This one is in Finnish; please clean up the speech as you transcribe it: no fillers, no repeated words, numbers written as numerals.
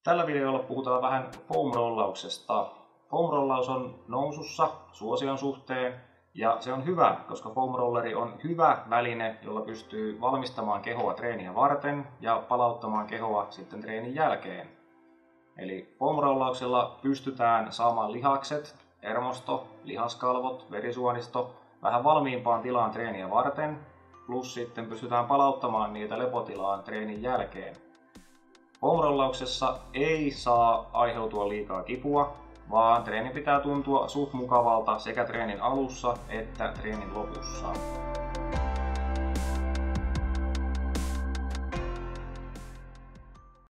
Tällä videolla puhutaan vähän foam-rollauksesta. Foam-rollaus on nousussa suosion suhteen ja se on hyvä, koska foam-rolleri on hyvä väline, jolla pystyy valmistamaan kehoa treeniä varten ja palauttamaan kehoa sitten treenin jälkeen. Eli foam-rollauksella pystytään saamaan lihakset, hermosto, lihaskalvot, verisuonisto vähän valmiimpaan tilaan treeniä varten, plus sitten pystytään palauttamaan niitä lepotilaan treenin jälkeen. Foam-rollauksessa ei saa aiheutua liikaa kipua, vaan treeni pitää tuntua suht mukavalta sekä treenin alussa että treenin lopussa.